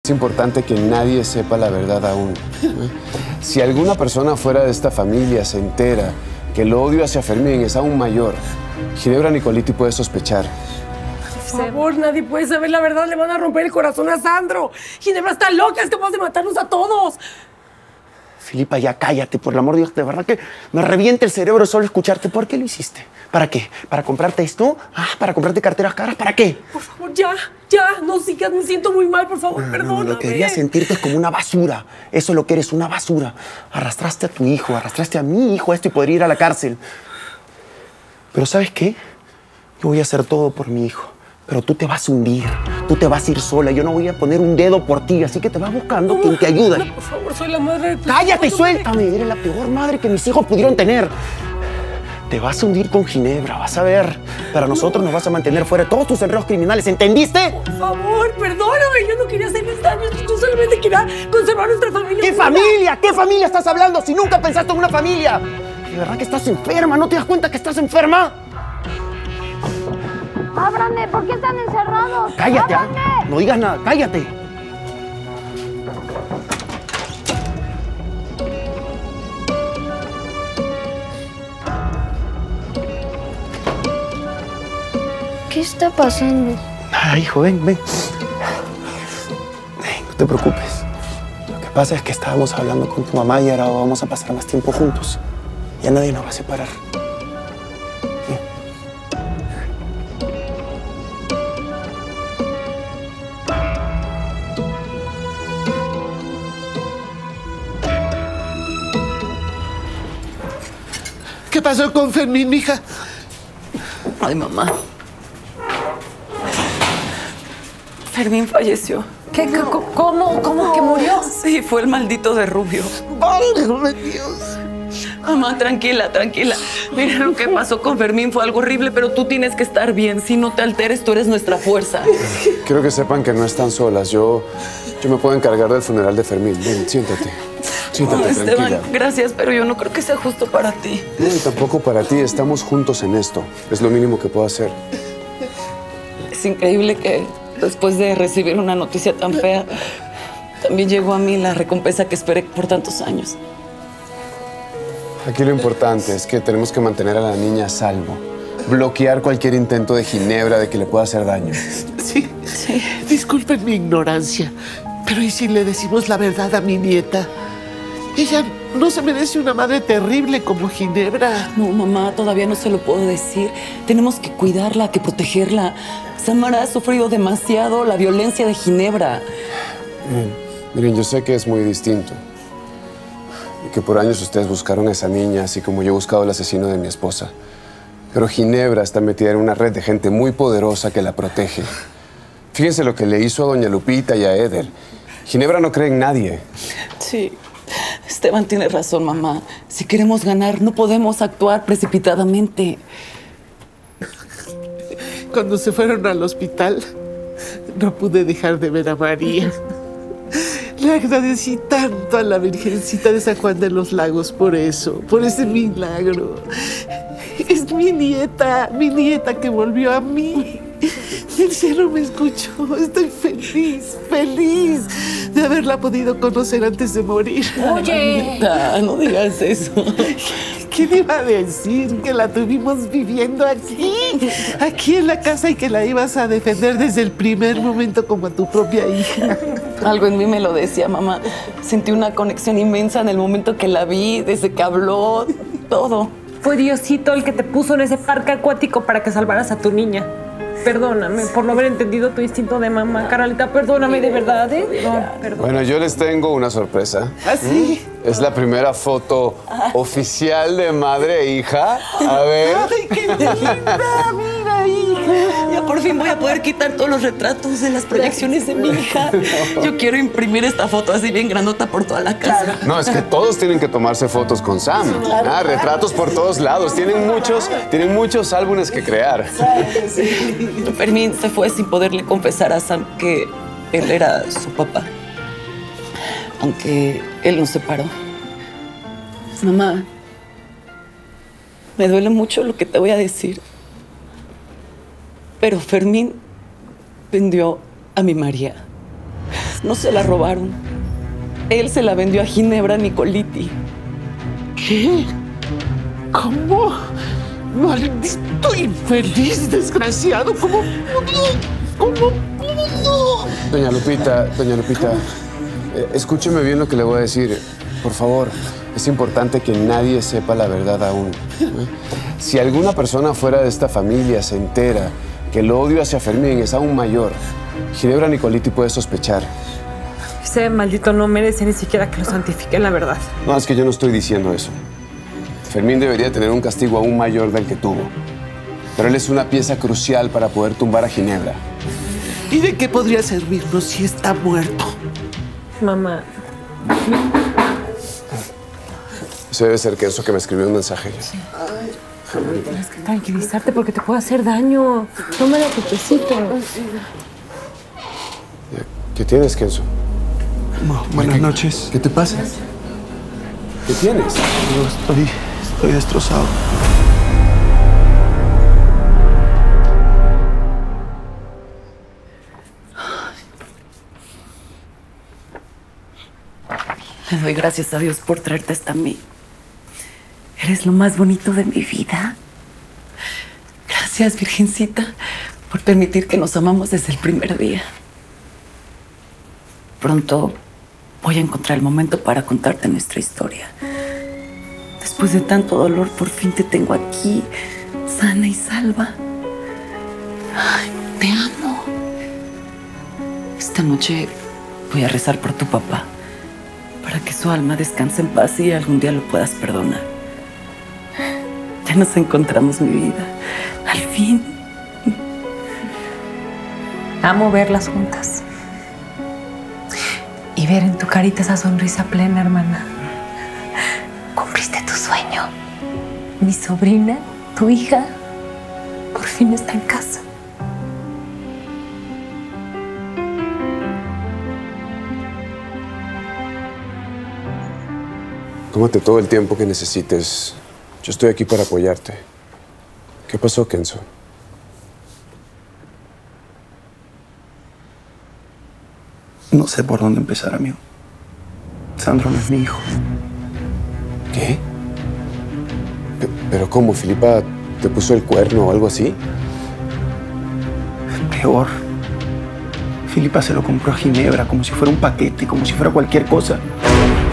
Es importante que nadie sepa la verdad aún. Si alguna persona fuera de esta familia se entera que el odio hacia Fermín es aún mayor, Ginebra Nicoliti puede sospechar. Por favor, nadie puede saber la verdad. Le van a romper el corazón a Sandro. Ginebra está loca, es capaz de matarnos a todos. Filipa, ya cállate, por el amor de Dios. De verdad que me revienta el cerebro solo escucharte. ¿Por qué lo hiciste? ¿Para qué? ¿Para comprarte esto? ¿Para comprarte carteras caras? ¿Para qué? Por favor, ya, no sigas. Me siento muy mal, por favor, perdóname. Lo que deberías sentirte es como una basura. Eso es lo que eres, una basura. Arrastraste a tu hijo, arrastraste a mi hijo a esto y podría ir a la cárcel. Pero ¿sabes qué? Yo voy a hacer todo por mi hijo. Pero tú te vas a hundir, tú te vas a ir sola. Yo no voy a poner un dedo por ti, así que te vas buscando quien te ayude. No, por favor, soy la madre de tus hijos. ¡Cállate, suéltame! Eres la peor madre que mis hijos pudieron tener. Te vas a hundir con Ginebra, vas a ver. Pero a nosotros nos vas a mantener fuera de todos tus enredos criminales, ¿entendiste? Por favor, perdóname. Yo no quería hacerles daño. Yo solamente quería conservar nuestra familia. ¿Qué familia? ¿Qué familia estás hablando si nunca pensaste en una familia? ¿De verdad que estás enferma? ¿No te das cuenta que estás enferma? ¡Ábranme! ¿Por qué están encerrados? ¡Cállate! ¡Ábranme! No digas nada, cállate. ¿Qué está pasando? Nada, hijo, ven. Ven, no te preocupes. Lo que pasa es que estábamos hablando con tu mamá y ahora vamos a pasar más tiempo juntos. Ya nadie nos va a separar. ¿Qué pasó con Fermín, mija? Ay, mamá. Fermín falleció. ¿Qué? ¿Cómo que murió? Sí, fue el maldito de Rubio. ¡Válgame Dios! Mamá, tranquila. Mira, lo que pasó con Fermín fue algo horrible, pero tú tienes que estar bien. Si no te alteres, tú eres nuestra fuerza. Quiero que sepan que no están solas. Yo me puedo encargar del funeral de Fermín. Ven, siéntate. Siéntate, Esteban, tranquila. gracias, pero yo no creo que sea justo para ti. No, y tampoco para ti. Estamos juntos en esto. Es lo mínimo que puedo hacer. Es increíble que después de recibir una noticia tan fea, también llegó a mí la recompensa que esperé por tantos años. Aquí lo importante es que tenemos que mantener a la niña a salvo. Bloquear cualquier intento de Ginebra de que le pueda hacer daño. Sí. Disculpen mi ignorancia, pero ¿y si le decimos la verdad a mi nieta? Ella no se merece una madre terrible como Ginebra. No, mamá, todavía no se lo puedo decir. Tenemos que cuidarla, que protegerla. Samara ha sufrido demasiado la violencia de Ginebra. Miren, yo sé que es muy distinto. Y que por años ustedes buscaron a esa niña, así como yo he buscado al asesino de mi esposa. Pero Ginebra está metida en una red de gente muy poderosa que la protege. Fíjense lo que le hizo a doña Lupita y a Eder. Ginebra no cree en nadie. Sí, Esteban tiene razón, mamá. Si queremos ganar, no podemos actuar precipitadamente. Cuando se fueron al hospital, no pude dejar de ver a María. Le agradecí tanto a la Virgencita de San Juan de los Lagos por eso, por ese milagro. Es mi nieta que volvió a mí. El cielo me escuchó. Estoy feliz de haberla podido conocer antes de morir. Oye. No digas eso. ¿Qué le iba a decir? Que la tuvimos viviendo aquí en la casa y que la ibas a defender desde el primer momento como a tu propia hija. Algo en mí me lo decía, mamá. Sentí una conexión inmensa en el momento que la vi, desde que habló, todo. Fue Diosito el que te puso en ese parque acuático para que salvaras a tu niña. Perdóname por no haber entendido tu instinto de mamá. Carolita, perdóname de verdad, ¿eh? No, perdón. Bueno, yo les tengo una sorpresa. ¿Ah, sí? Es la primera foto oficial de madre e hija. A ver. ¡Ay, qué linda! Mira, hija. Ya por fin voy a poder quitar todos los retratos de las proyecciones de mi hija. Yo quiero imprimir esta foto así bien grandota por toda la casa. No, es que todos tienen que tomarse fotos con Sam. Retratos por todos lados. Tienen muchos álbumes que crear. Fermín se fue sin poderle confesar a Sam que él era su papá. Aunque él nos separó. Mamá, me duele mucho lo que te voy a decir. Pero Fermín vendió a mi María. No se la robaron. Él se la vendió a Ginebra Nicoliti. ¿Qué? ¿Cómo? Maldito infeliz, desgraciado. ¿Cómo pudo? ¿Cómo pudo? Doña Lupita, escúcheme bien lo que le voy a decir. Por favor, es importante que nadie sepa la verdad aún. Si alguna persona fuera de esta familia se entera que el odio hacia Fermín es aún mayor, Ginebra Nicoliti puede sospechar. Ese maldito no merece ni siquiera que lo santifiquen, la verdad. No, es que yo no estoy diciendo eso. Fermín debería tener un castigo aún mayor del que tuvo. Pero él es una pieza crucial para poder tumbar a Ginebra. ¿Y de qué podría servirnos si está muerto? Mamá. Ese debe ser Kenzo que me escribió un mensaje. Sí. Tienes que tranquilizarte porque te puede hacer daño. Tómale tu tecito. ¿Qué tienes, Kenzo? Buenas noches. ¿Qué te pasa? ¿Qué tienes? Estoy destrozado. Le doy gracias a Dios por traerte hasta mí. Eres lo más bonito de mi vida. Gracias, Virgencita, por permitir que nos amamos desde el primer día. Pronto voy a encontrar el momento para contarte nuestra historia. Después de tanto dolor, por fin te tengo aquí, sana y salva. Ay, te amo. Esta noche voy a rezar por tu papá, para que su alma descanse en paz y algún día lo puedas perdonar. Ya nos encontramos, mi vida. Al fin. Amo verlas juntas. Y ver en tu carita esa sonrisa plena, hermana. Cumpliste tu sueño. Mi sobrina, tu hija, por fin está en casa. Tómate todo el tiempo que necesites. Yo estoy aquí para apoyarte. ¿Qué pasó, Kenzo? No sé por dónde empezar, amigo. Sandro no es mi hijo. ¿Qué? ¿Pero cómo? ¿Filipa te puso el cuerno o algo así? Peor. Filipa se lo compró a Ginebra como si fuera un paquete, como si fuera cualquier cosa.